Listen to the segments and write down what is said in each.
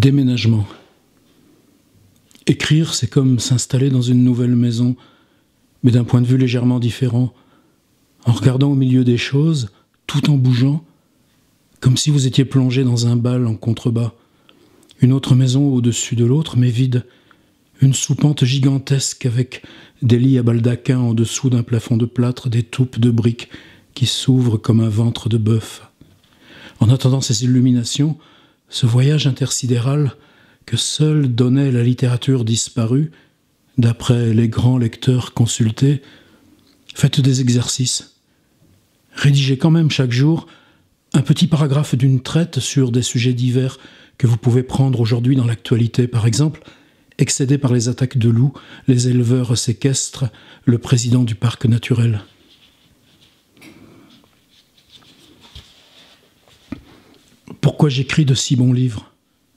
Déménagement. Écrire, c'est comme s'installer dans une nouvelle maison, mais d'un point de vue légèrement différent, en regardant au milieu des choses, tout en bougeant, comme si vous étiez plongé dans un bal en contrebas. Une autre maison au-dessus de l'autre, mais vide. Une soupente gigantesque avec des lits à baldaquin en dessous d'un plafond de plâtre, des toupes de briques qui s'ouvrent comme un ventre de bœuf. En attendant ces illuminations, ce voyage intersidéral que seule donnait la littérature disparue, d'après les grands lecteurs consultés, faites des exercices. Rédigez quand même chaque jour un petit paragraphe d'une traite sur des sujets divers que vous pouvez prendre aujourd'hui dans l'actualité. Par exemple, excédés par les attaques de loups, les éleveurs séquestrent le président du parc naturel. Pourquoi j'écris de si bons livres ?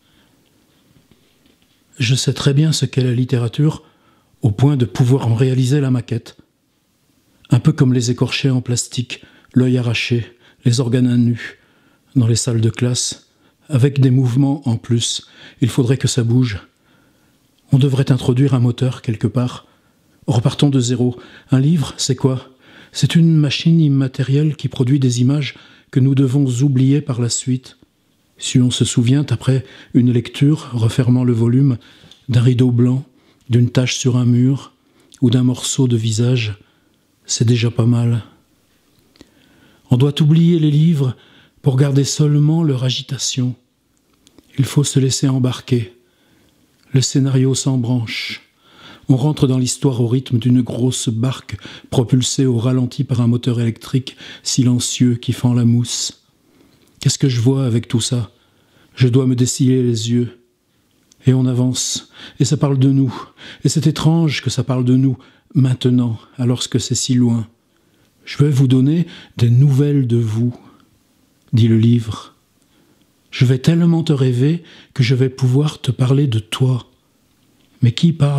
Je sais très bien ce qu'est la littérature, au point de pouvoir en réaliser la maquette. Un peu comme les écorchés en plastique, l'œil arraché, les organes à nu, dans les salles de classe, avec des mouvements en plus. Il faudrait que ça bouge. On devrait introduire un moteur quelque part. Repartons de zéro. Un livre, c'est quoi ? C'est une machine immatérielle qui produit des images que nous devons oublier par la suite. Si on se souvient, après une lecture, refermant le volume, d'un rideau blanc, d'une tache sur un mur ou d'un morceau de visage, c'est déjà pas mal. On doit oublier les livres pour garder seulement leur agitation. Il faut se laisser embarquer. Le scénario s'embranche. On rentre dans l'histoire au rythme d'une grosse barque propulsée au ralenti par un moteur électrique silencieux qui fend la mousse. Qu'est-ce que je vois avec tout ça ? Je dois me dessiller les yeux. Et on avance. Et ça parle de nous. Et c'est étrange que ça parle de nous, maintenant, alors que c'est si loin. Je vais vous donner des nouvelles de vous, dit le livre. Je vais tellement te rêver que je vais pouvoir te parler de toi. Mais qui parle ?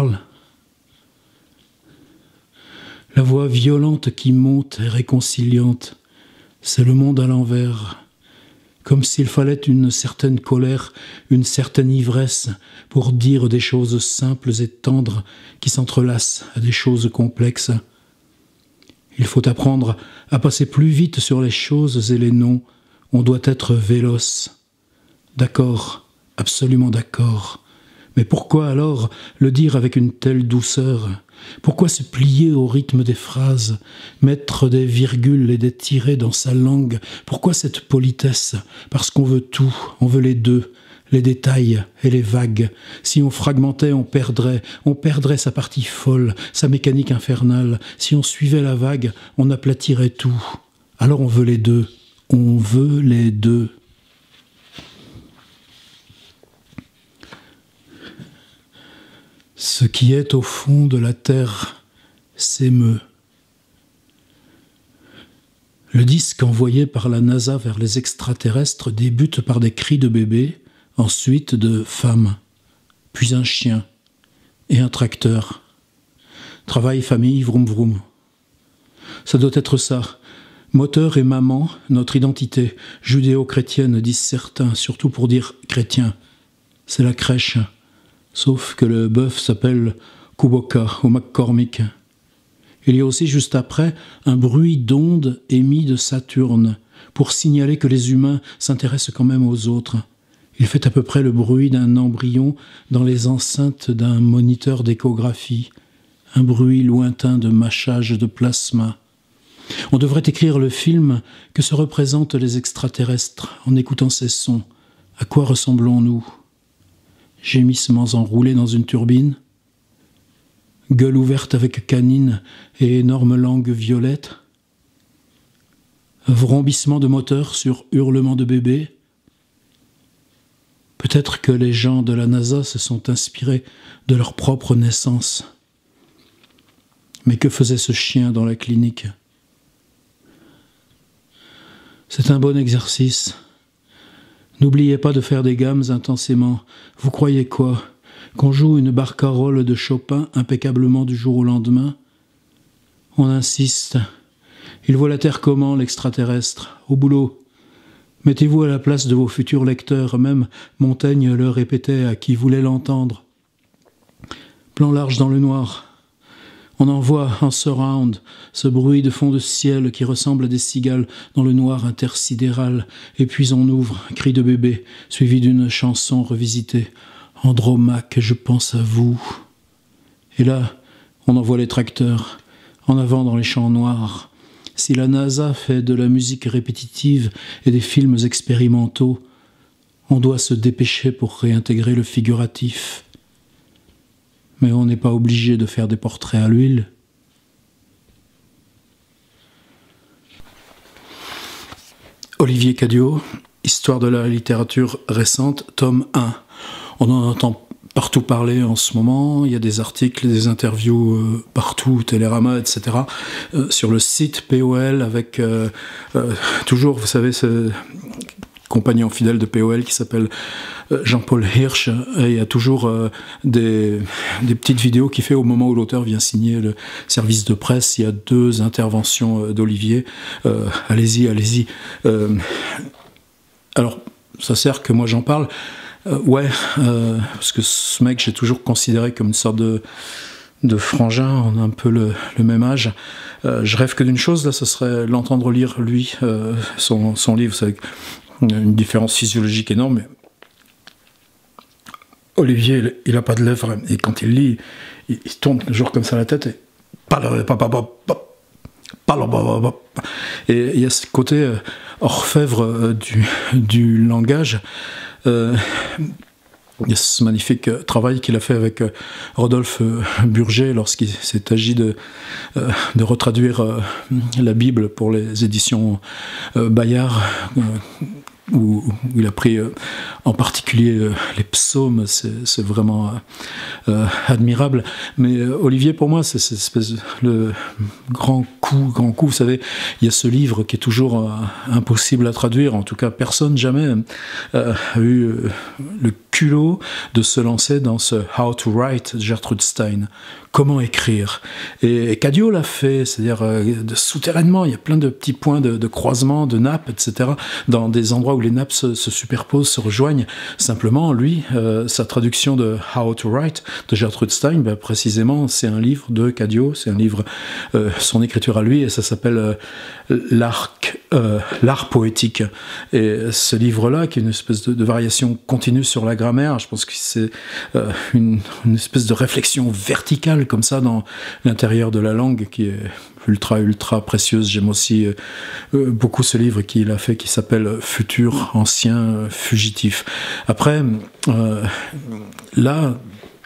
La voix violente qui monte et réconciliante, c'est le monde à l'envers. Comme s'il fallait une certaine colère, une certaine ivresse pour dire des choses simples et tendres qui s'entrelacent à des choses complexes. Il faut apprendre à passer plus vite sur les choses et les noms. On doit être véloce. D'accord, absolument d'accord. Mais pourquoi alors le dire avec une telle douceur ? Pourquoi se plier au rythme des phrases, mettre des virgules et des tirets dans sa langue ? Pourquoi cette politesse ? Parce qu'on veut tout, on veut les deux, les détails et les vagues. Si on fragmentait, on perdrait sa partie folle, sa mécanique infernale. Si on suivait la vague, on aplatirait tout. Alors on veut les deux, on veut les deux. Ce qui est au fond de la terre s'émeut. Le disque envoyé par la NASA vers les extraterrestres débute par des cris de bébé, ensuite de femmes, puis un chien et un tracteur. Travail, famille, vroom vroom. Ça doit être ça. Moteur et maman, notre identité, judéo-chrétienne, disent certains, surtout pour dire chrétien. C'est la crèche. Sauf que le bœuf s'appelle Kuboka ou McCormick. Il y a aussi juste après un bruit d'onde émis de Saturne pour signaler que les humains s'intéressent quand même aux autres. Il fait à peu près le bruit d'un embryon dans les enceintes d'un moniteur d'échographie, un bruit lointain de mâchage de plasma. On devrait écrire le film que se représentent les extraterrestres en écoutant ces sons. À quoi ressemblons-nous ? Gémissements enroulés dans une turbine, gueule ouverte avec canine et énorme langue violette, vrombissement de moteur sur hurlement de bébé. Peut-être que les gens de la NASA se sont inspirés de leur propre naissance. Mais que faisait ce chien dans la clinique ? C'est un bon exercice. N'oubliez pas de faire des gammes intensément. Vous croyez quoi ? Qu'on joue une barcarolle de Chopin impeccablement du jour au lendemain ? On insiste. Il voit la Terre comment, l'extraterrestre ? Au boulot. Mettez-vous à la place de vos futurs lecteurs, même Montaigne le répétait à qui voulait l'entendre. Plan large dans le noir. On envoie en surround ce bruit de fond de ciel qui ressemble à des cigales dans le noir intersidéral, et puis on ouvre, cri de bébé, suivi d'une chanson revisitée. Andromaque, je pense à vous. Et là, on envoie les tracteurs, en avant dans les champs noirs. Si la NASA fait de la musique répétitive et des films expérimentaux, on doit se dépêcher pour réintégrer le figuratif. Mais on n'est pas obligé de faire des portraits à l'huile. Olivier Cadiot, Histoire de la littérature récente, tome 1. On en entend partout parler en ce moment, il y a des articles, des interviews partout, Télérama, etc. Sur le site POL avec toujours, vous savez, ce compagnon fidèle de POL qui s'appelle Jean-Paul Hirsch, et il y a toujours des petites vidéos qu'il fait au moment où l'auteur vient signer le service de presse. Il y a 2 interventions d'Olivier. Allez-y, allez-y. Alors, ça sert que moi j'en parle. Parce que ce mec, j'ai toujours considéré comme une sorte de frangin, on a un peu le même âge. Je rêve que d'une chose, là, ce serait l'entendre lire, lui, son livre. C'est une différence physiologique énorme. Mais Olivier, il n'a pas de lèvres, et quand il lit, il tourne toujours comme ça la tête, et il y a ce côté orfèvre du langage. Il y a ce magnifique travail qu'il a fait avec Rodolphe Burger lorsqu'il s'est agi de retraduire la Bible pour les éditions Bayard, où il a pris en particulier les psaumes. C'est vraiment admirable. Mais Olivier, pour moi, c'est cette espèce de grand coup. Vous savez, il y a ce livre qui est toujours impossible à traduire. En tout cas, personne jamais a eu le culot de se lancer dans ce How to Write de Gertrude Stein. Comment écrire? Et Cadiot l'a fait, c'est-à-dire souterrainement, il y a plein de petits points de croisement, de nappes, etc., dans des endroits où les nappes se superposent, se rejoignent. Simplement, lui, sa traduction de How to Write de Gertrude Stein, précisément, c'est un livre de Cadiot, c'est un livre, son écriture à lui, et ça s'appelle l'art poétique. Et ce livre-là, qui est une espèce de variation continue sur la grammaire, je pense que c'est une espèce de réflexion verticale comme ça dans l'intérieur de la langue qui est ultra précieuse. J'aime aussi beaucoup ce livre qu'il a fait qui s'appelle Futur, ancien, fugitif. Après, là,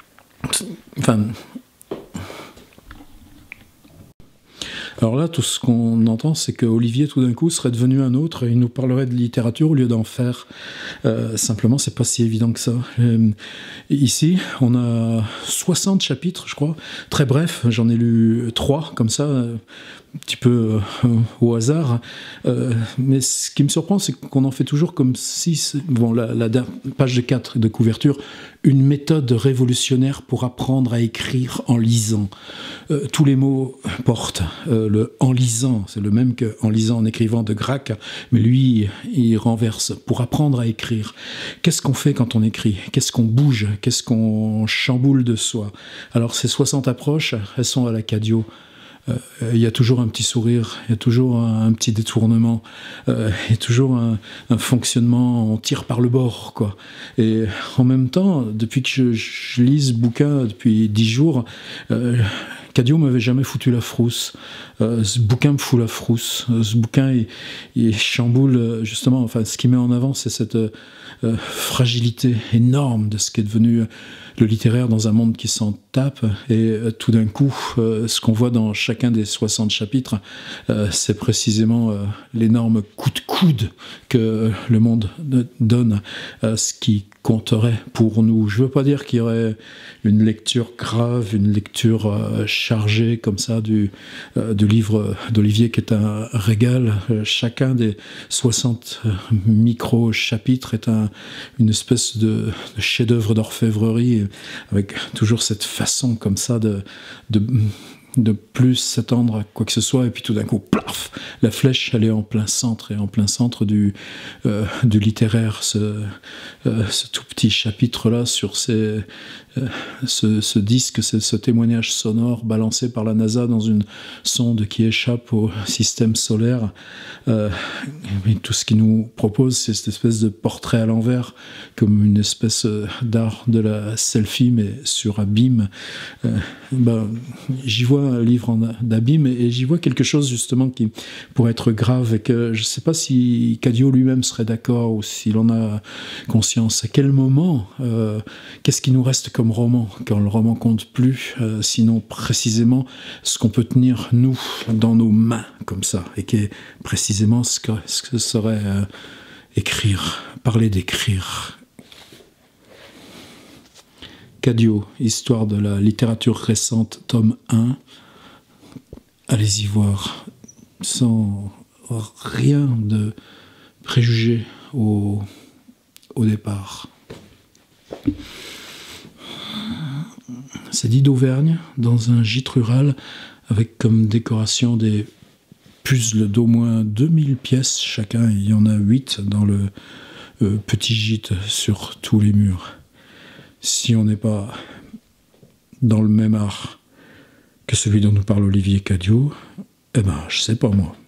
alors là, tout ce qu'on entend, c'est que Olivier, tout d'un coup, serait devenu un autre et il nous parlerait de littérature au lieu d'en faire. Simplement, c'est pas si évident que ça. Ici, on a 60 chapitres, je crois. Très bref, j'en ai lu 3, comme ça, un petit peu au hasard. Mais ce qui me surprend, c'est qu'on en fait toujours comme si, la page de 4 de couverture, une méthode révolutionnaire pour apprendre à écrire en lisant. Tous les mots portent le « en lisant », c'est le même que « en lisant » en écrivant de Gracq, mais lui, il renverse. Pour apprendre à écrire, qu'est-ce qu'on fait quand on écrit? Qu'est-ce qu'on bouge? Qu'est-ce qu'on chamboule de soi? Alors ces 60 approches, elles sont à la Cadiot. Il y a toujours un petit sourire, il y a toujours un petit détournement, il y a toujours un fonctionnement, on tire par le bord, quoi. Et en même temps, depuis que je lis ce bouquin, depuis 10 jours, Cadiot m'avait jamais foutu la frousse. Ce bouquin me fout la frousse. Ce bouquin, il chamboule, justement, enfin, ce qu'il met en avant, c'est cette fragilité énorme de ce qui est devenu le littéraire dans un monde qui s'en tape. Et tout d'un coup, ce qu'on voit dans chacun des 60 chapitres, c'est précisément l'énorme coup de coude que le monde donne à ce qui compterait pour nous. Je ne veux pas dire qu'il y aurait une lecture grave, une lecture chargée comme ça du livre d'Olivier qui est un régal. Chacun des 60 micro-chapitres est une espèce de chef-d'œuvre d'orfèvrerie avec toujours cette façon comme ça de de plus s'attendre à quoi que ce soit, et puis tout d'un coup, plaf, la flèche, elle est en plein centre, et en plein centre du littéraire, ce tout petit chapitre-là sur ce disque, ce témoignage sonore balancé par la NASA dans une sonde qui échappe au système solaire. Et tout ce qu'il nous propose, c'est cette espèce de portrait à l'envers, comme une espèce d'art de la selfie, mais sur abîme. J'y vois un livre d'abîme, et j'y vois quelque chose justement qui pourrait être grave, et que je ne sais pas si Cadio lui-même serait d'accord, ou s'il en a conscience. À quel moment, qu'est-ce qui nous reste comme roman, quand le roman compte plus, sinon précisément ce qu'on peut tenir nous dans nos mains comme ça, et qui est précisément ce que serait écrire, parler d'écrire. Cadio, Histoire de la littérature récente, tome 1. Allez-y voir, sans rien de préjugé au départ. C'est dit d'Auvergne, dans un gîte rural, avec comme décoration des puzzles d'au moins 2000 pièces chacun. Il y en a 8 dans le petit gîte sur tous les murs. Si on n'est pas dans le même art que celui dont nous parle Olivier Cadio, je sais pas moi.